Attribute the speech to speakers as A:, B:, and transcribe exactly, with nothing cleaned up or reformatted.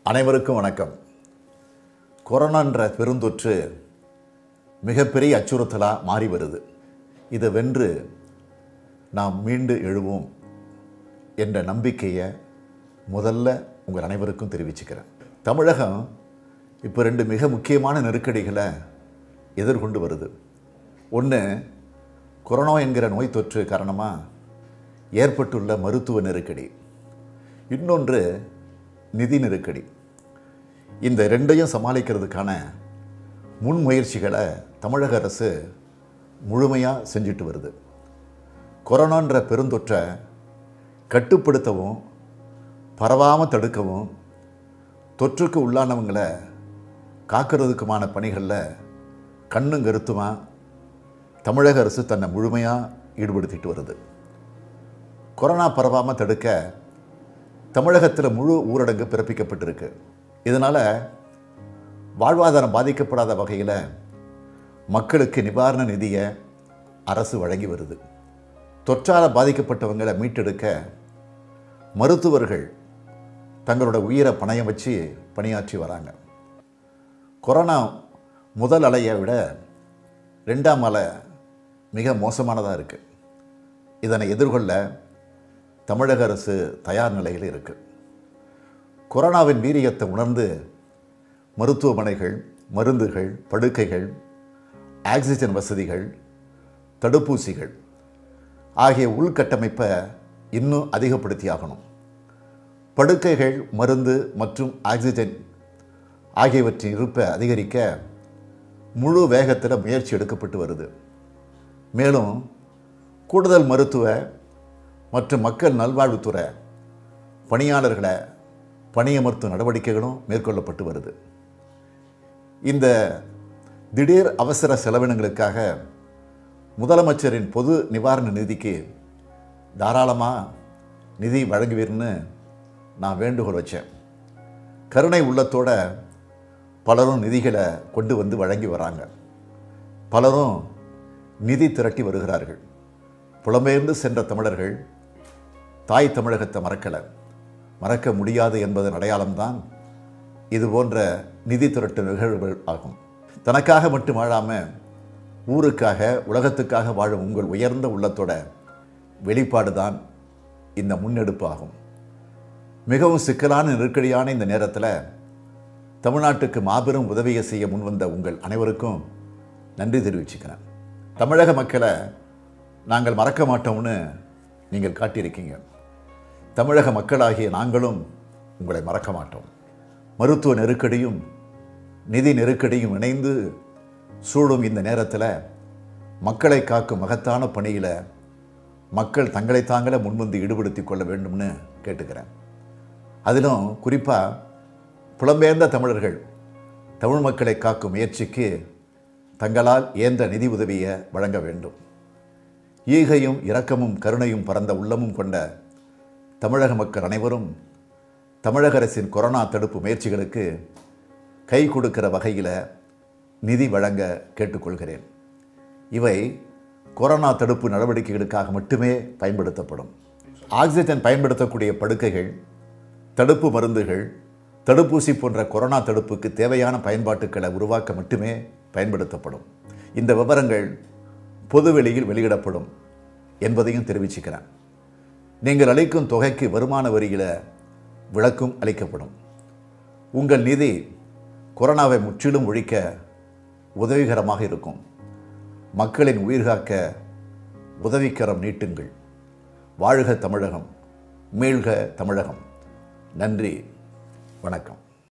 A: அனைவருக்கும் வணக்கம். கொரோனா என்ற பெருந்தொற்று மிகப்பெரிய அச்சுறுத்தலாக மாறி வருது. இதை வென்று நாம் மீண்டு எழுவோம் என்ற நம்பிக்கையை முதல்ல உங்கள் அனைவருக்கும் தெரிவிச்சுக்கிறேன். தமிழகம் இப்போ ரெண்டு மிக முக்கியமான நெருக்கடிகளை எதிர்கொண்டு வருது. ஒன்று, கொரோனா என்கிற நோய் தொற்று காரணமாக ஏற்பட்டுள்ள மருத்துவ நெருக்கடி. இன்னொன்று நிதி நெருக்கடி. இந்த ரெண்டையும் சமாளிக்கிறதுக்கான முன்முயற்சிகளை தமிழக அரசு முழுமையாக செஞ்சுட்டு வருது. கொரோனான்ற பெருந்தொற்றை கட்டுப்படுத்தவும் பரவாமல் தடுக்கவும் தொற்றுக்கு உள்ளானவங்களை காக்கிறதுக்குமான பணிகளில் கண்ணும் கருத்துமாக தமிழக அரசு தன்னை முழுமையாக ஈடுபடுத்திட்டு வருது. கொரோனா பரவாமல் தடுக்க தமிழகத்தில் முழு ஊரடங்கு பிறப்பிக்கப்பட்டிருக்கு. இதனால் வாழ்வாதாரம் பாதிக்கப்படாத வகையில் மக்களுக்கு நிவாரண நிதியை அரசு வழங்கி வருது. தொற்றால் பாதிக்கப்பட்டவங்களை மீட்டெடுக்க மருத்துவர்கள் தங்களோட உயிரை பணயம் வச்சு பணியாற்றி வராங்க. கொரோனா முதல் அலையை விட ரெண்டாம் அலை மிக மோசமானதாக இருக்குது. இதனை எதிர்கொள்ள தமிழக அரசு தயார் நிலையில் இருக்குது. கொரோனாவின் வீரியத்தை உணர்ந்து மருத்துவமனைகள், மருந்துகள், படுக்கைகள், ஆக்சிஜன் வசதிகள், தடுப்பூசிகள் ஆகிய உள்கட்டமைப்பை இன்னும் அதிகப்படுத்தி ஆகணும். படுக்கைகள், மருந்து மற்றும் ஆக்சிஜன் ஆகியவற்றின் இருப்பை அதிகரிக்க முழு வேகத்தில் முயற்சி எடுக்கப்பட்டு வருது. மேலும் கூடுதல் மருத்துவ மற்றும் மக்கள் நல்வாழ்வுத்துறை பணியாளர்களை பணியமர்த்தும் நடவடிக்கைகளும் மேற்கொள்ளப்பட்டு வருது. இந்த திடீர் அவசர செலவினங்களுக்காக முதலமைச்சரின் பொது நிவாரண நிதிக்கு தாராளமாக நிதி வழங்குவீர்னு நான் வேண்டுகோள் வச்சேன். கருணை உள்ளத்தோட பலரும் நிதிகளை கொண்டு வந்து வழங்கி வராங்க. பலரும் நிதி திரட்டி வருகிறார்கள். புலம்பெயர்ந்து சென்ற தமிழர்கள் தாய் தமிழகத்தை மறக்கலை, மறக்க முடியாது என்பதன் அடையாளம்தான் இது போன்ற நிதி திரட்டு நிகழ்வுகள் ஆகும். தனக்காக மட்டும் வாழாமல் ஊருக்காக, உலகத்துக்காக வாழும் உங்கள் உயர்ந்த உள்ளத்தோட வெளிப்பாடு தான் இந்த முன்னெடுப்பு ஆகும். மிகவும் சிக்கலான நெருக்கடியான இந்த நேரத்தில் தமிழ்நாட்டுக்கு மாபெரும் உதவியை செய்ய முன்வந்த உங்கள் அனைவருக்கும் நன்றி தெரிவிச்சுக்கிறேன். தமிழக மக்களை நாங்கள் மறக்க மாட்டோம்னு நீங்கள் காட்டியிருக்கீங்க. தமிழக மக்களாகிய நாங்களும் உங்களை மறக்க மாட்டோம். மருத்துவ நெருக்கடியும் நிதி நெருக்கடியும் இணைந்து சூழும் இந்த நேரத்தில் மக்களை காக்கும் மகத்தான பணியில் மக்கள் தங்களை தாங்களே முன்வந்து ஈடுபடுத்தி கொள்ள வேண்டும்னு கேட்டுக்கிறேன். அதிலும் குறிப்பாக புலம்பெயர்ந்த தமிழர்கள் தமிழ் மக்களை காக்கும் முயற்சிக்கு தங்களால் இயன்ற நிதி உதவியை வழங்க வேண்டும். ஈகையும் இரக்கமும் கருணையும் பரந்த உள்ளமும் கொண்ட தமிழக மக்கள் அனைவரும் தமிழக அரசின் கொரோனா தடுப்பு முயற்சிகளுக்கு கை கொடுக்கிற வகையில் நிதி வழங்க கேட்டுக்கொள்கிறேன். இவை கொரோனா தடுப்பு நடவடிக்கைகளுக்காக மட்டுமே பயன்படுத்தப்படும். ஆக்சிஜன் பயன்படுத்தக்கூடிய படுக்கைகள், தடுப்பு மருந்துகள், தடுப்பூசி போன்ற கொரோனா தடுப்புக்கு தேவையான பயன்பாட்டுக்களை உருவாக்க மட்டுமே பயன்படுத்தப்படும். இந்த விவரங்கள் பொதுவெளியில் வெளியிடப்படும் என்பதையும் தெரிவிச்சுக்கிறேன். நீங்கள் அளிக்கும் தொகைக்கு வருமான வரியில் விலக்கும் அளிக்கப்படும். உங்கள் நிதி கொரோனாவை முற்றிலும் ஒழிக்க உதவிகரமாக இருக்கும். மக்களின் உயிர்காக்க உதவிக்கரம் நீட்டுங்கள். வாழ்க தமிழகம், மீள்க தமிழகம். நன்றி, வணக்கம்.